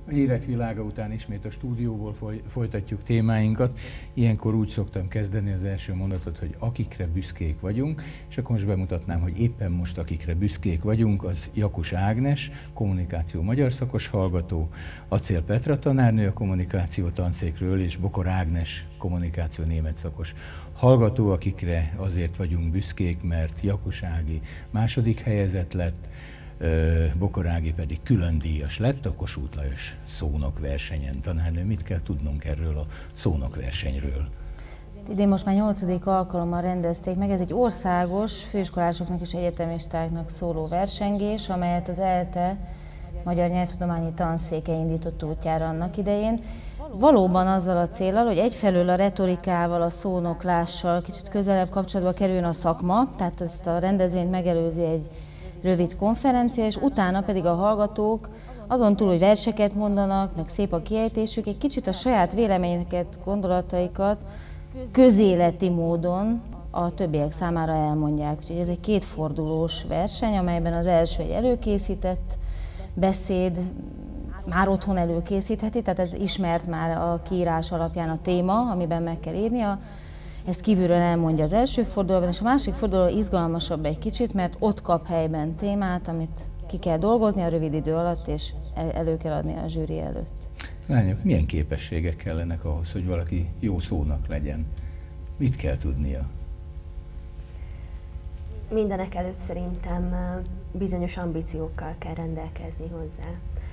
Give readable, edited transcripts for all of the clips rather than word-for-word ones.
A hírek világa után ismét a stúdióból folytatjuk témáinkat. Ilyenkor úgy szoktam kezdeni az első mondatot, hogy akikre büszkék vagyunk, és akkor most bemutatnám, hogy éppen most akikre büszkék vagyunk, az Jakus Ágnes, kommunikáció magyar szakos hallgató, Acél Petra tanárnő a kommunikáció tanszékről, és Bokor Ágnes, kommunikáció német szakos hallgató, akikre azért vagyunk büszkék, mert Jakus Ági második helyezett lett, Bokor Ági pedig külön díjas lett a Kossuth Lajos szónokversenyen. Tanárnő, mit kell tudnunk erről a szónokversenyről? Idén most már 8. alkalommal rendezték meg, ez egy országos főiskolásoknak és egyetemistáknak szóló versengés, amelyet az ELTE Magyar Nyelvtudományi Tanszéke indított útjára annak idején. Valóban azzal a céllal, hogy egyfelől a retorikával, a szónoklással kicsit közelebb kapcsolatba kerüljön a szakma, tehát ezt a rendezvényt megelőzi egy rövid konferencia, és utána pedig a hallgatók azon túl, hogy verseket mondanak, meg szép a kiejtésük, egy kicsit a saját véleményeket, gondolataikat közéleti módon a többiek számára elmondják. Úgyhogy ez egy kétfordulós verseny, amelyben az első egy előkészített beszéd, már otthon előkészítheti, tehát ez ismert már a kiírás alapján a téma, amiben meg kell írnia. Ezt kívülről elmondja az első fordulóban, és a másik forduló izgalmasabb egy kicsit, mert ott kap helyben témát, amit ki kell dolgozni a rövid idő alatt, és elő kell adni a zsűri előtt. Lányok, milyen képességek kellenek ahhoz, hogy valaki jó szónak legyen? Mit kell tudnia? Mindenek előtt szerintem bizonyos ambíciókkal kell rendelkezni hozzá.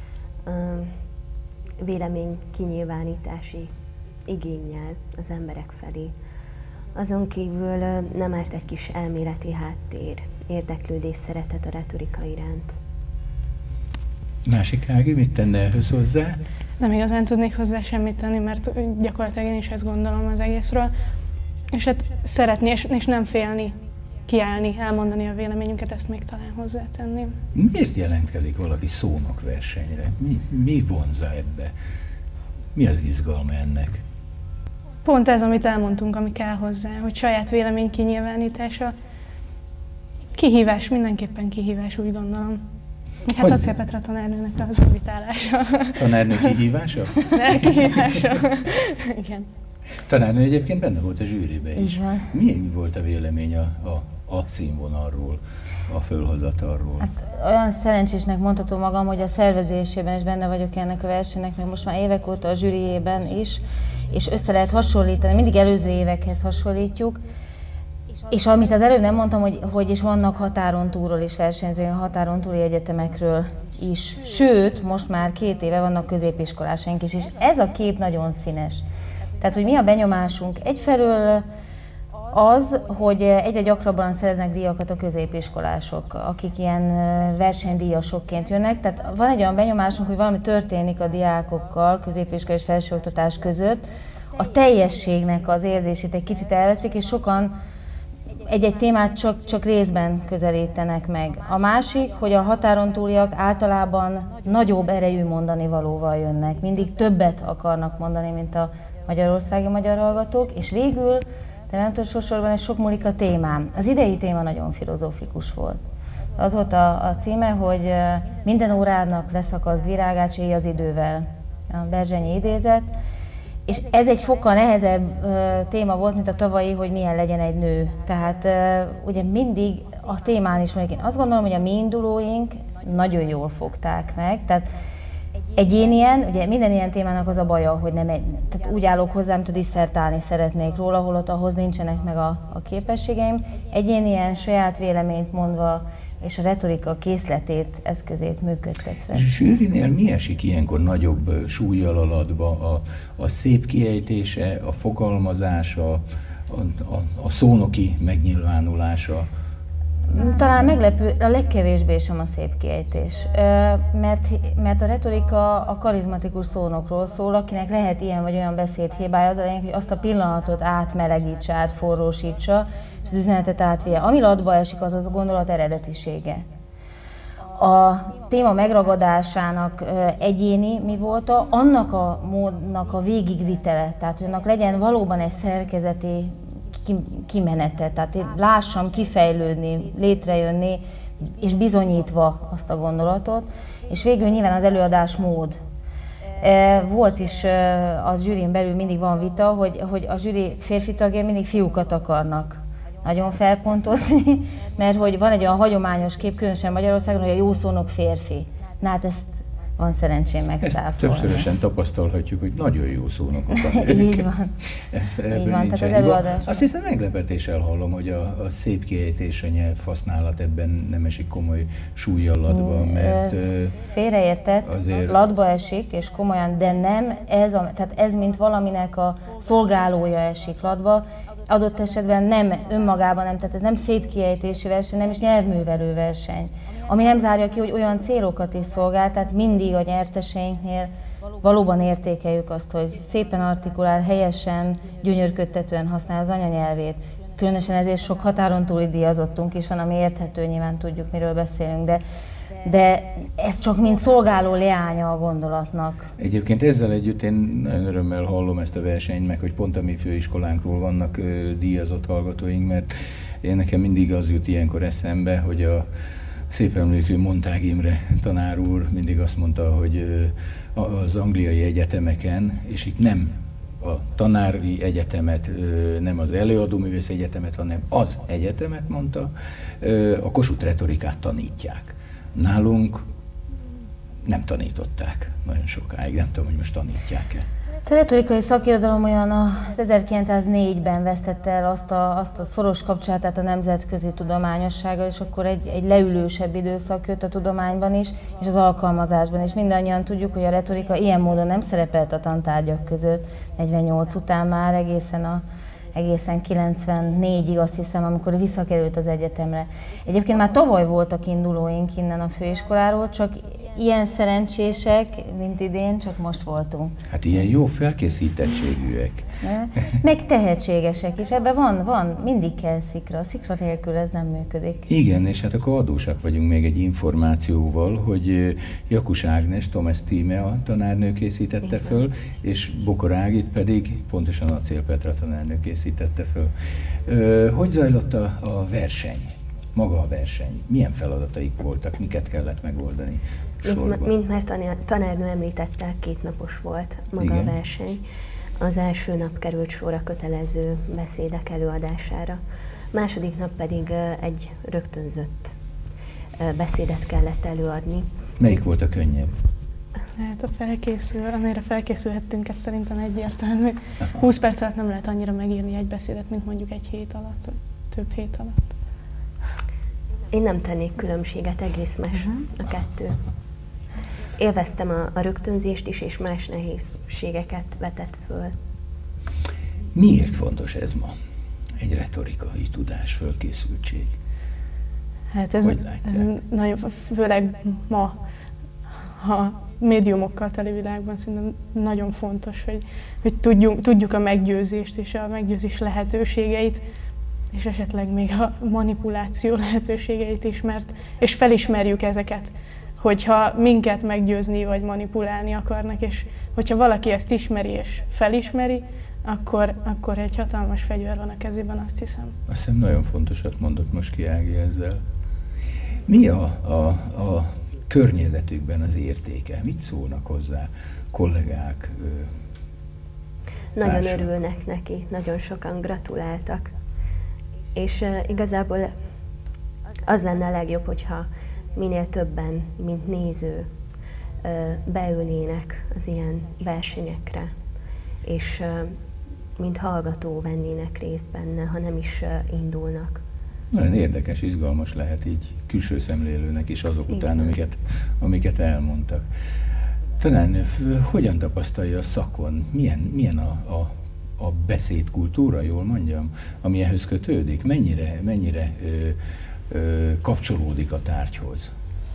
Vélemény kinyilvánítási igénnyel az emberek felé. Azon kívül nem árt egy kis elméleti háttér, érdeklődés, szeretet a retorika iránt. Másik Ági, mit tenne ehhez hozzá? Nem igazán tudnék hozzá semmit tenni, mert gyakorlatilag én is ezt gondolom az egészről. És hát szeretni, és nem félni, kiállni, elmondani a véleményünket, ezt még talán hozzátenném. Miért jelentkezik valaki szónokversenyre? Mi vonzza ebbe? Mi az izgalma ennek? Pont ez, amit elmondtunk, ami kell hozzá, hogy saját vélemény kinyilvánítása. Kihívás, mindenképpen kihívás, úgy gondolom. Hát Acél Petra tanárnőnek az invitálása. Tanárnő kihívása? Kihívása, igen. Tanárnő egyébként benne volt a zsűriben is. Igen. Milyen volt a vélemény a színvonalról, a fölhozatalról? Hát olyan szerencsésnek mondhatom magam, hogy a szervezésében is benne vagyok ennek a versenynek, mert most már évek óta a zsűriében is, és össze lehet hasonlítani, mindig előző évekhez hasonlítjuk. És amit az előbb nem mondtam, hogy is vannak határon túlról is versenyzők, határon túli egyetemekről is. Sőt, most már 2 éve vannak középiskolásaink is, és ez a kép nagyon színes. Tehát, hogy mi a benyomásunk? Egyfelől az, hogy egyre gyakrabban szereznek díjakat a középiskolások, akik ilyen versenydíjasokként jönnek. Tehát van egy olyan benyomásunk, hogy valami történik a diákokkal, középiskola és felsőoktatás között. A teljességnek az érzését egy kicsit elvesztik, és sokan egy-egy témát csak részben közelítenek meg. A másik, hogy a határon túliak általában nagyobb erejű mondani valóval jönnek. Mindig többet akarnak mondani, mint a magyarországi magyar hallgatók, és végül, de nem utolsó sorban, ez sok múlik a témám. Az idei téma nagyon filozófikus volt. Az volt a címe, hogy minden órának leszakaszt virágát, s éj az idővel. A Berzsenyi idézet. És ez egy fokkal nehezebb téma volt, mint a tavalyi, hogy milyen legyen egy nő. Tehát ugye mindig a témán is mondjuk, én azt gondolom, hogy a mi indulóink nagyon jól fogták meg. Tehát ugye minden ilyen témának az a baja, hogy tehát úgy állok hozzá, mint a disszertálni szeretnék róla, holott ahhoz nincsenek meg a képességeim. Egyénien saját véleményt mondva, és a retorika készletét, eszközét működtetve. Zsűrinél mi esik ilyenkor nagyobb súllyal alatba? A szép kiejtése, a fogalmazása, a szónoki megnyilvánulása? Talán meglepő, a legkevésbé sem a szép kiejtés, mert a retorika a karizmatikus szónokról szól, akinek lehet ilyen vagy olyan beszédhibája, az a lényeg, hogy azt a pillanatot átmelegítse, átforrósítsa, és az üzenetet átvigye. Ami latba esik, az a gondolat eredetisége. A téma megragadásának egyéni mi volt annak a módnak a végigvitele, tehát hogy annak legyen valóban egy szerkezeti kimenete, tehát én lássam kifejlődni, létrejönni, és bizonyítva azt a gondolatot, és végül nyilván az előadás mód. volt is a zsűrin belül mindig van vita, hogy a zsűri férfi tagjai mindig fiúkat akarnak nagyon felpontozni, mert hogy van egy olyan hagyományos kép, különösen Magyarországon, hogy a jó szónok férfi. Na hát ezt van szerencsém megcáfolni. Többszörösen tapasztalhatjuk, hogy nagyon jó szónokokat. Így van. Így van, tehát az előadás. Azt hiszem meglepetéssel hallom, hogy a szép kiejtés, a nyelvhasználat ebben nem esik komoly súllyal latba, mert... Félreértett, azért... latba esik, és komolyan, de nem, tehát ez mint valaminek a szolgálója esik latba, adott esetben nem önmagában nem, tehát ez nem szép kiejtési verseny, nem is nyelvművelő verseny, ami nem zárja ki, hogy olyan célokat is szolgál, tehát mindig a nyerteseinknél valóban értékeljük azt, hogy szépen artikulál, helyesen, gyönyörködtetően használ az anyanyelvét. Különösen ezért sok határon túli díjazottunk is van, ami érthető, nyilván tudjuk, miről beszélünk, de ez csak mint szolgáló leánya a gondolatnak. Egyébként ezzel együtt én nagyon örömmel hallom ezt a versenyt, meg hogy pont a mi főiskolánkról vannak díjazott hallgatóink, mert nekem mindig az jut ilyenkor eszembe, hogy a szép emlékű Montág Imre tanár úr mindig azt mondta, hogy az angliai egyetemeken, és itt nem a tanári egyetemet, nem az előadóművész egyetemet, hanem az egyetemet mondta, a Kossuth retorikát tanítják. Nálunk nem tanították nagyon sokáig, nem tudom, hogy most tanítják-e. A retorikai szakirodalom olyan az 1904-ben vesztette el azt a szoros kapcsolatát a nemzetközi tudományossággal, és akkor egy leülősebb időszak jött a tudományban is, és az alkalmazásban is. Mindannyian tudjuk, hogy a retorika ilyen módon nem szerepelt a tantárgyak között, 48 után már egészen 94-ig, azt hiszem, amikor visszakerült az egyetemre. Egyébként már tavaly voltak indulóink innen a főiskoláról, csak ilyen szerencsések, mint idén, csak most voltunk. Hát ilyen jó felkészítettségűek. Meg tehetségesek is, ebben van, mindig kell szikra. A szikra nélkül ez nem működik. Igen, és hát akkor adósak vagyunk még egy információval, hogy Jakus Ágnes, Thomas Tíme a tanárnő készítette föl, és Bokor Ágit pedig pontosan Acél Petra tanárnő készítette föl. Hogy zajlott a verseny? Maga a verseny? Milyen feladataik voltak? Miket kellett megoldani? Mint már tanárnő említette, 2 napos volt maga a verseny. Az első nap került sor a kötelező beszédek előadására. Második nap pedig egy rögtönzött beszédet kellett előadni. Melyik volt a könnyebb? Hát amire felkészülhettünk, ez szerintem egyértelmű. 20 perc alatt nem lehet annyira megírni egy beszédet, mint mondjuk egy hét alatt, vagy több hét alatt. Én nem tennék különbséget, egész más a kettő. Élveztem a rögtönzést is, és más nehézségeket vetett föl. Miért fontos ez ma? Egy retorikai tudás, fölkészültség. Hát ez nagyon, főleg ma, ha médiumokkal teli világban szerintem nagyon fontos, hogy tudjuk a meggyőzést és a meggyőzés lehetőségeit, és esetleg még a manipuláció lehetőségeit is, és felismerjük ezeket, hogyha minket meggyőzni vagy manipulálni akarnak, és hogyha valaki ezt ismeri és felismeri, akkor egy hatalmas fegyver van a kezében, azt hiszem. Azt hiszem nagyon fontosat mondott most ki Ági ezzel. Mi a környezetükben az értéke? Mit szólnak hozzá kollégák? Nagyon örülnek neki, nagyon sokan gratuláltak. És igazából az lenne a legjobb, hogyha minél többen, mint néző, beülnének az ilyen versenyekre, és mint hallgató vennének részt benne, ha nem is indulnak. Nagyon érdekes, izgalmas lehet így külső szemlélőnek is azok után, amiket elmondtak. Tanárnő, hogyan tapasztalja a szakon? Milyen a beszédkultúra, jól mondjam, ami ehhez kötődik? Mennyire kapcsolódik a tárgyhoz?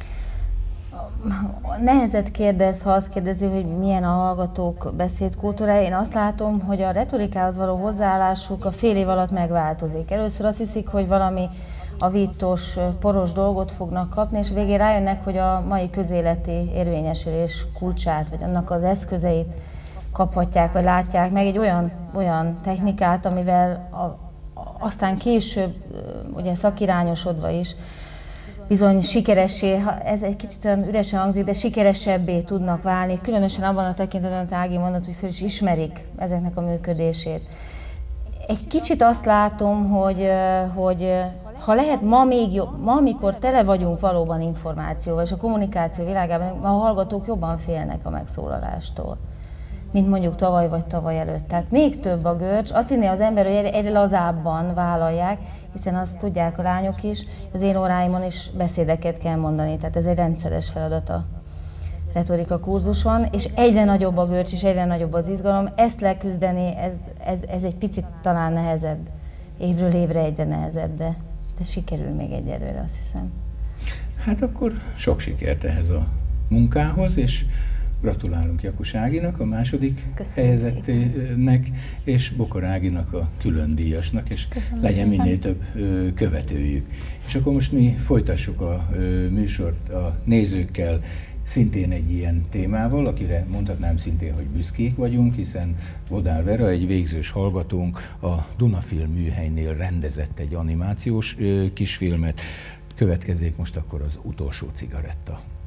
Nehezet kérdez, ha azt kérdezi, hogy milyen a hallgatók beszédkultúrája. Én azt látom, hogy a retorikához való hozzáállásuk a fél év alatt megváltozik. Először azt hiszik, hogy valami avítós, poros dolgot fognak kapni, és végén rájönnek, hogy a mai közéleti érvényesülés kulcsát, vagy annak az eszközeit kaphatják, vagy látják meg egy olyan technikát, amivel aztán később, ugye szakirányosodva is, bizony sikeressé, ez egy kicsit olyan üresen hangzik, de sikeresebbé tudnak válni, különösen abban a tekintetben, amit Ági mondott, hogy föl is ismerik ezeknek a működését. Egy kicsit azt látom, hogy ha lehet ma még jobb, ma amikor tele vagyunk valóban információval, és a kommunikáció világában, ma a hallgatók jobban félnek a megszólalástól, mint mondjuk tavaly vagy tavaly előtt. Tehát még több a görcs, azt hinné az ember, hogy egyre lazábban vállalják, hiszen azt tudják a lányok is, az én óráimon is beszédeket kell mondani, tehát ez egy rendszeres feladat a retorika kurzuson, és egyre nagyobb a görcs, és egyre nagyobb az izgalom. Ezt leküzdeni, ez egy picit talán nehezebb, évről évre egyre nehezebb, de sikerül még egyelőre, azt hiszem. Hát akkor sok sikert ehhez a munkához, és gratulálunk Jakus Áginak, a második helyezettének, és Bokor Áginak, a külön díjasnak, és legyen minél több követőjük. És akkor most mi folytassuk a műsort a nézőkkel, szintén egy ilyen témával, akire mondhatnám szintén, hogy büszkék vagyunk, hiszen Bodár Vera, egy végzős hallgatónk, a Dunafilm műhelynél rendezett egy animációs kisfilmet. Következzék most akkor az utolsó cigaretta.